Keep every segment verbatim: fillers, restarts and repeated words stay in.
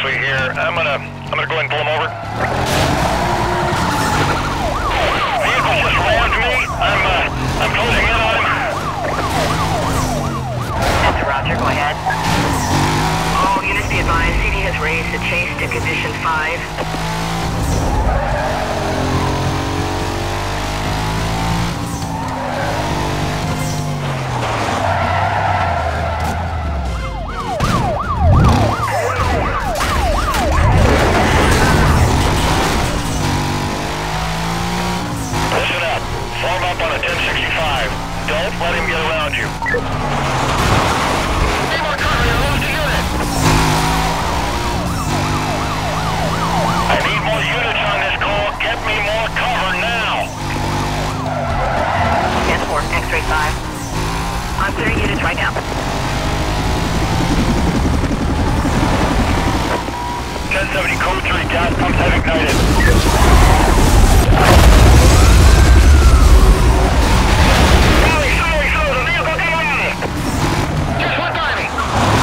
Ashley here. I'm gonna, I'm gonna go ahead and pull him over. Vehicle just rammed me. I'm, uh, I'm closing in on him. That's Roger, go ahead. All units be advised, C D has raised the chase to condition five. Listen up. Form up on a ten sixty-five. Don't let him get around you. Need more cover, you lost a unit. I need more units on this call. Get me more cover now. ten four, X-ray five. I'm clearing units right now. ten seventy code three, gas pumps have ignited. Sorry, sorry, sorry, the vehicle came on me. Just went by me.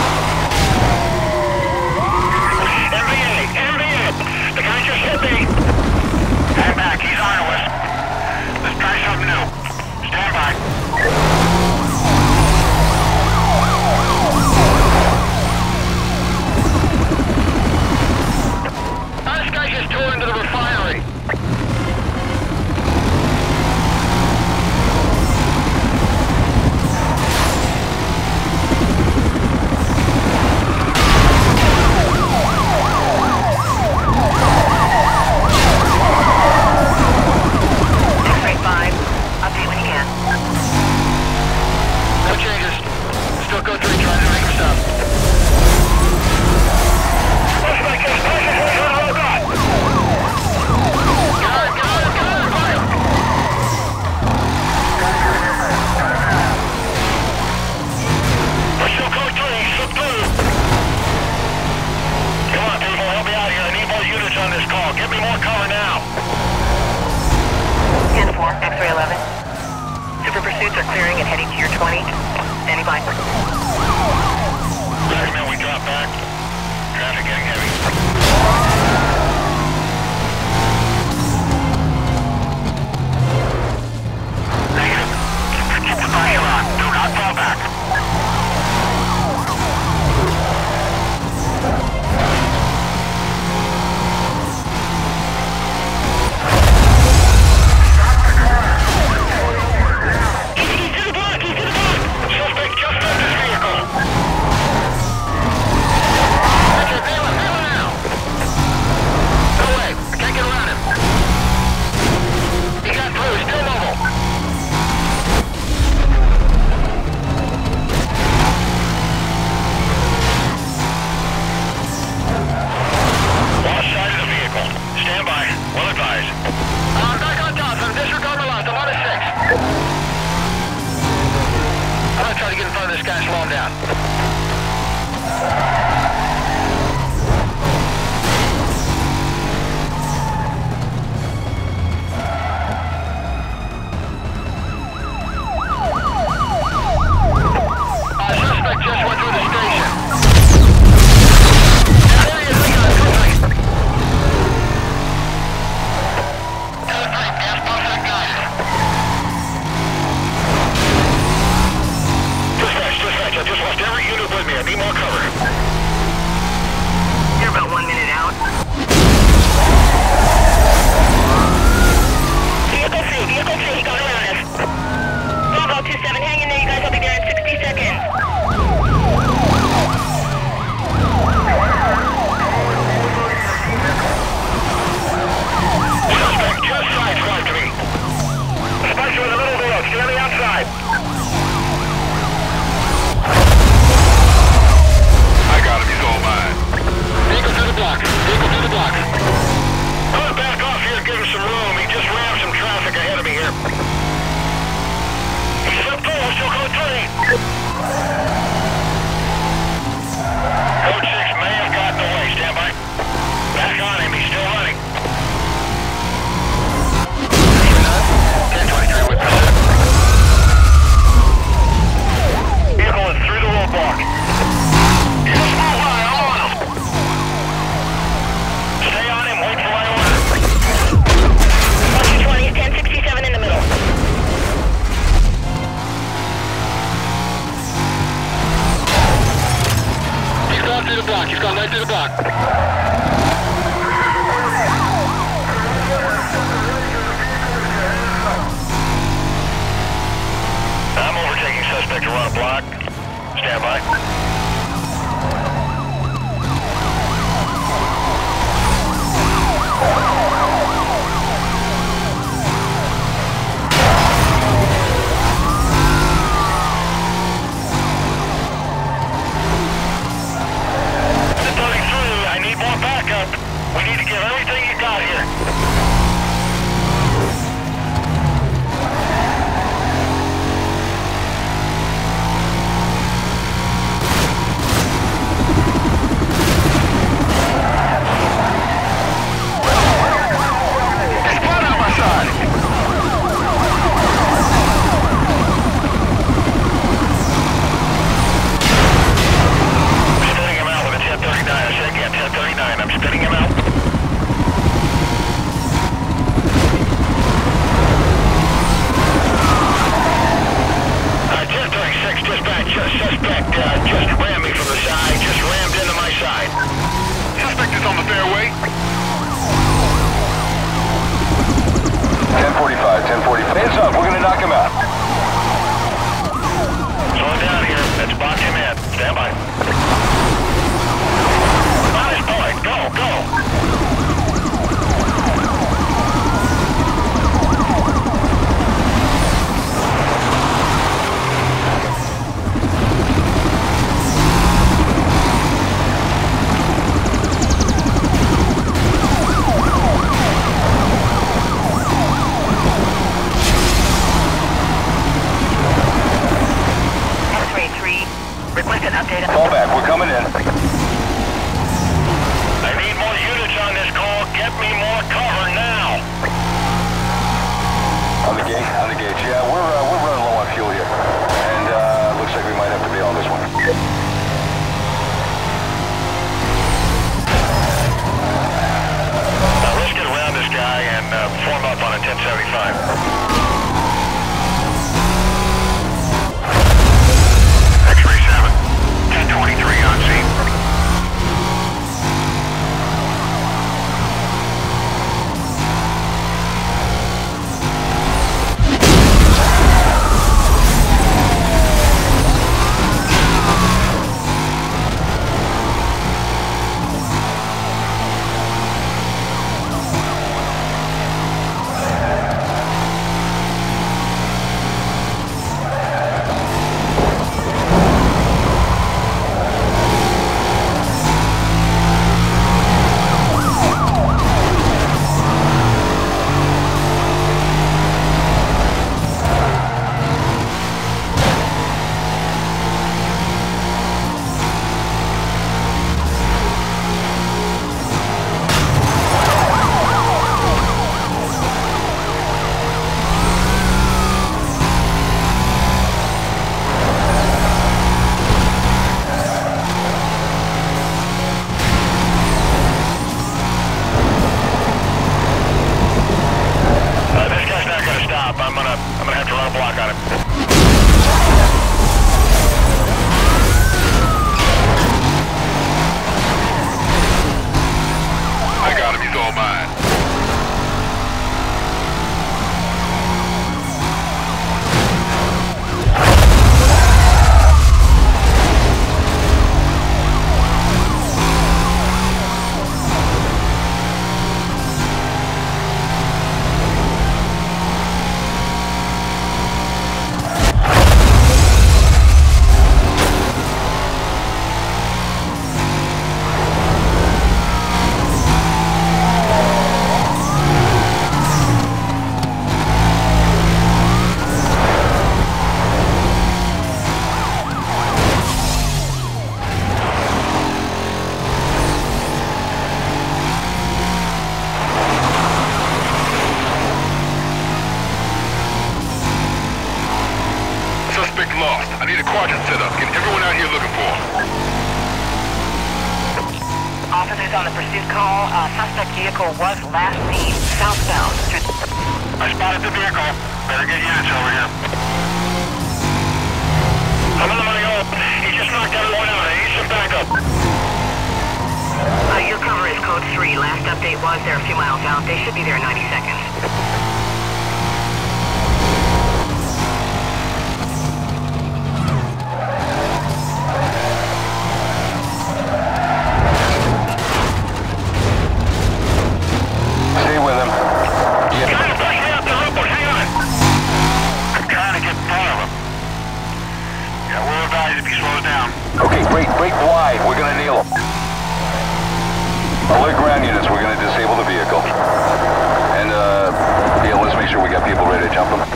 M V A, M V A, the guy just hit me. Hang back, he's on us. Let's try something new. Stand by. This guy just tore into the refinery. X-ray five. Update when you can. No changes. Still go three, trying to make a stop. Push back in, push it, push it, oh God! Got it, got it, got it, fire! We're still code three, slip through. Come on, people, help me out here. I need more units on this call. Get me more cover now. ten four, X-ray eleven. Super pursuits are clearing and heading to your twenty. Standing by. Recommend we drop back. Traffic getting heavy. Negative. Keep the pressure on. Do not fall back. He's, he's to the block! He's to the block! Suspect just left his vehicle. Roger, Baylor, Baylor now! No way! I can't get around him. He got through, still mobile. Lost side of the vehicle. Stand by. Well advised. I'm back on top. I'm disregarding the loss. I'm on a six. I'm gonna try to get in front of this guy and slow him down. Uh, suspect just went through the station. There he is, we got him. Code three, gas pumps ignited. Dispatch, dispatch, block. He's gone right through the block. I'm overtaking suspect around a block. Stand by. We need to get everything you got here. It's blood on my side. I'm spinning him out with a ten thirty-nine. I say again, ten thirty-nine. I'm spinning him out. Suspect uh, just rammed me from the side, just rammed into my side. Suspect is on the fairway. ten forty-five, ten forty-five. Hands up, we're gonna knock him out. Slow down here. Let's box him in. Stand by. On his point. Go, go. Fall back, we're coming in. I need more units on this call. Get me more cover now. On the gate, on the gate. Yeah, we're uh, we're running low on fuel here, and uh, looks like we might have to bail on this one. Now let's get around this guy and uh, form up on a ten seventy-five. X-ray seven. ten twenty-three on scene. quadrant set up. Get everyone out here looking for him. Officers on the pursuit call. Uh, suspect vehicle was last seen southbound. I spotted the vehicle. Better get units over here. I'm on the money up. He just knocked everyone out. I need some backup. code three. Last update was they're a few miles out. They should be there in ninety seconds. Stay with him. Yeah. Trying to push me up the roof, hang on. I'm trying to get in front of him. Yeah, we'll advise if he slows down. Okay, break, break wide. We're gonna nail him. Alert ground units. We're gonna disable the vehicle. And, uh, yeah, let's make sure we got people ready to jump them.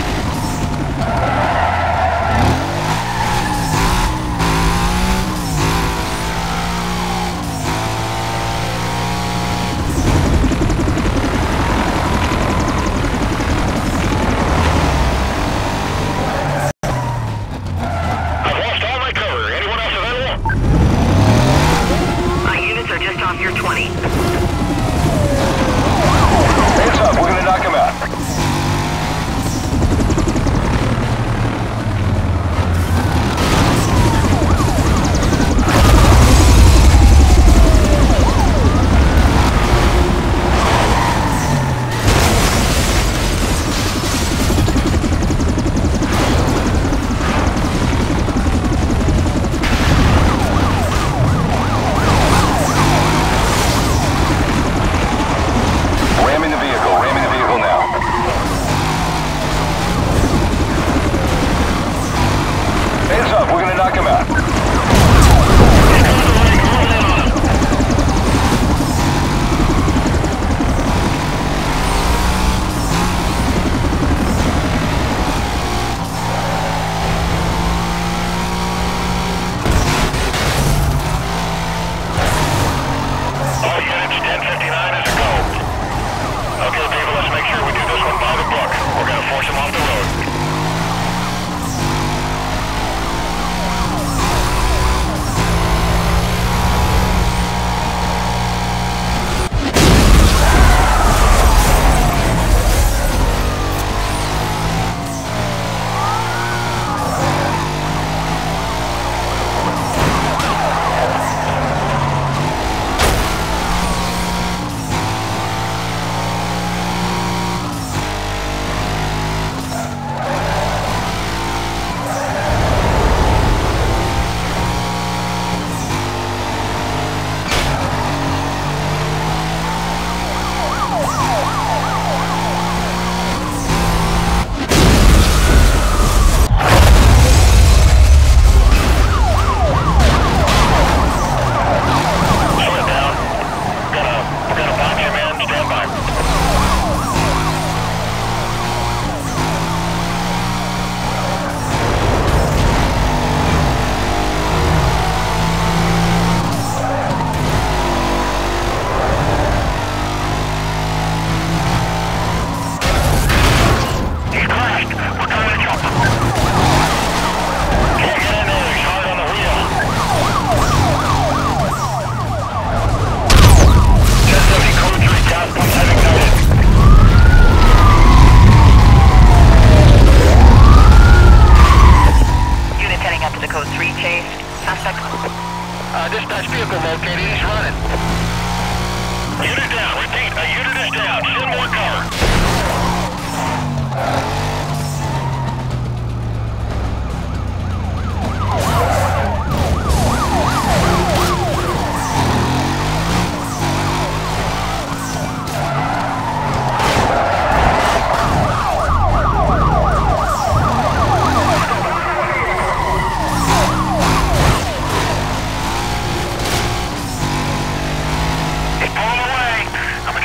I've lost all my cover. Anyone else available? My units are just off your twenty. Hands up. We're gonna knock him out. Ramming the vehicle. Ramming the vehicle now. Hands up. We're gonna knock him out. All units, ten fifty-nine is a go. Okay, people, let's make sure we do this one by the book. We're gonna force him off the road. Slow it down. Gonna, gonna box him in. Stand by. He's crashed. We're trying to jump him. Can't get in there. He's hard on the wheel. ten seventy code three, gas pumps have ignited. Units heading up to the code three chase. Suspect. Uh, dispatch vehicle located. He's running. Unit down. Repeat. A unit is down. Send more cover. He's pulling away. I'm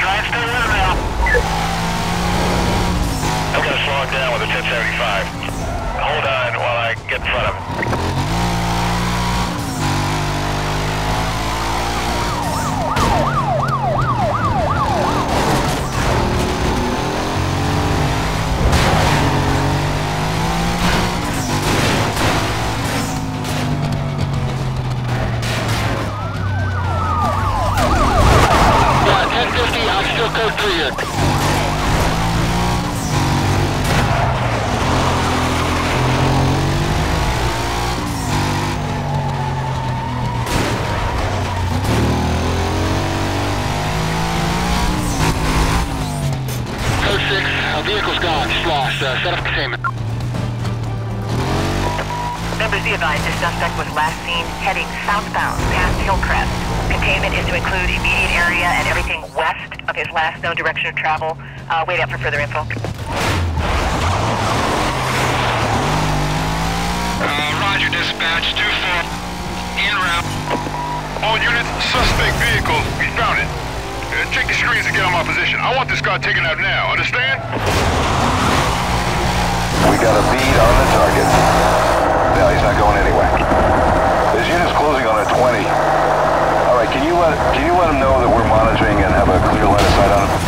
Members be advised this suspect was last seen heading southbound past Hillcrest. Containment is to include immediate area and everything west of his last known direction of travel. Uh, wait out for further info. Uh, roger, dispatch. two four. En route. All units, suspect vehicle. We found it. Uh, check the screens to get on my position. I want this guy taken out now. Understand? We got a bead on the target. No, he's not going anywhere. His unit's closing on a twenty. All right, can you let can you let him know that we're monitoring and have a clear line of sight on him?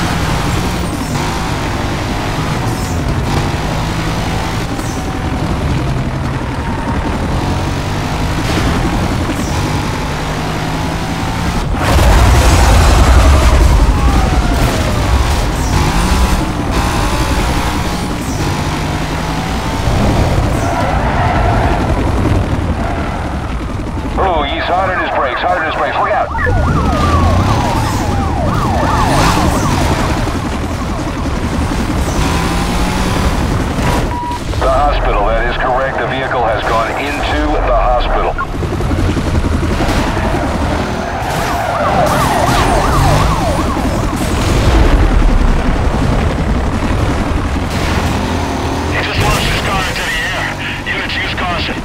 Hard on his brakes, hard on his brakes, look out! The hospital, that is correct. The vehicle has gone into the hospital. He just launched his car into the air. Units, use caution.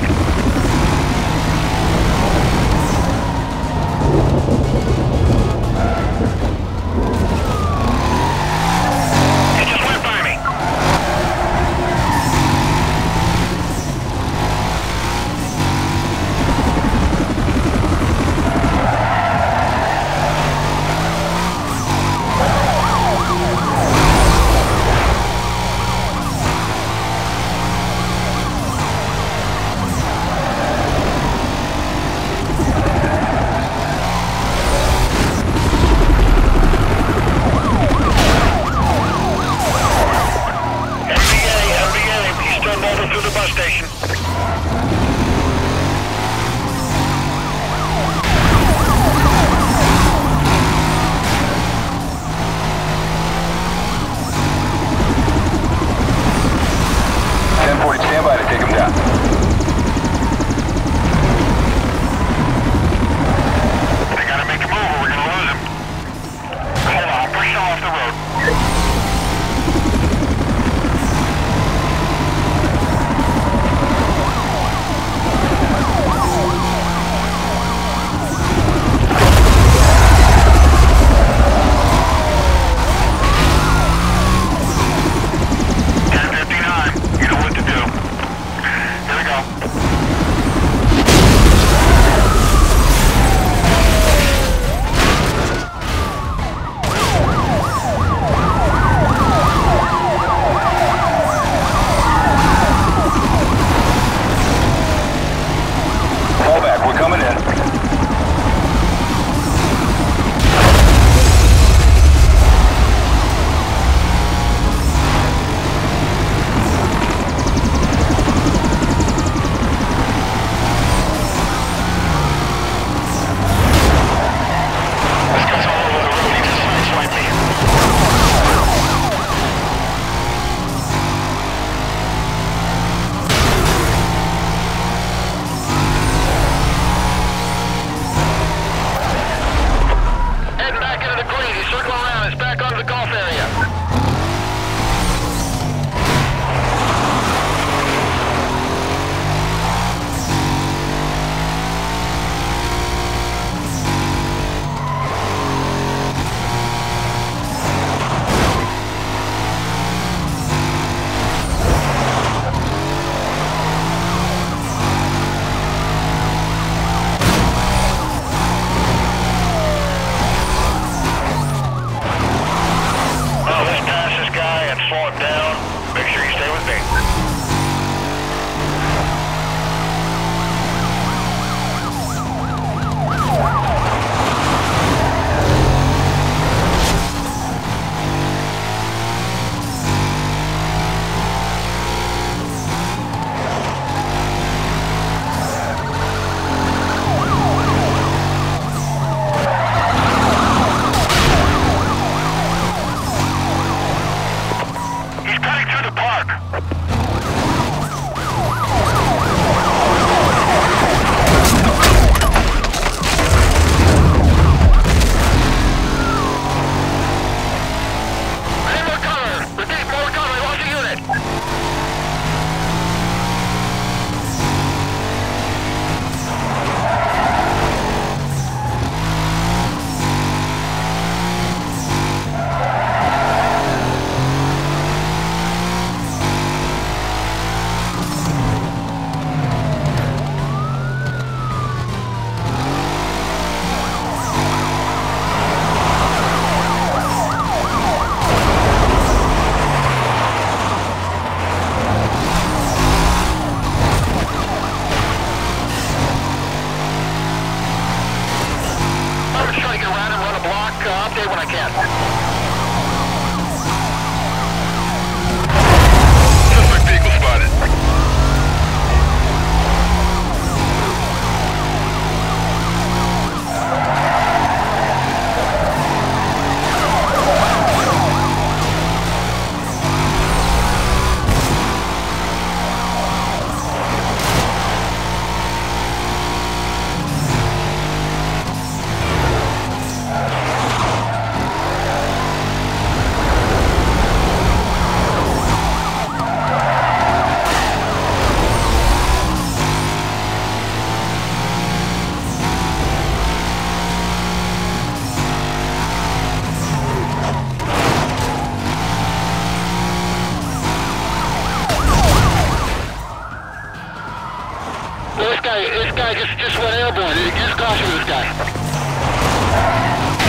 Well, this guy, this guy just, just went airborne. Use caution with this guy.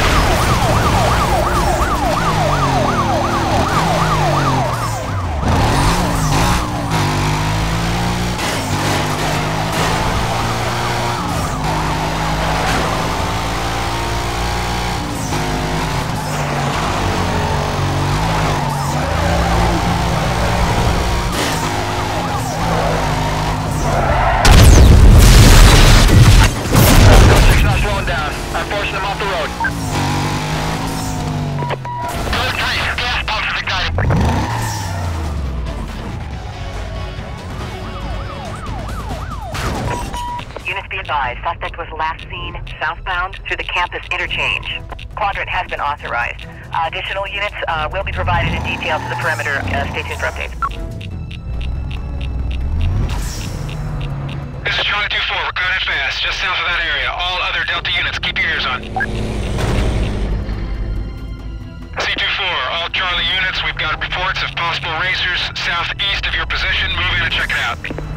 Suspect was last seen southbound through the campus interchange. Quadrant has been authorized. Uh, additional units uh, will be provided in detail to the perimeter. Uh, stay tuned for updates. This is Charlie two four. We're coming in fast, just south of that area. All other Delta units, keep your ears on. C two four, all Charlie units, we've got reports of possible racers southeast of your position. Move in and check it out.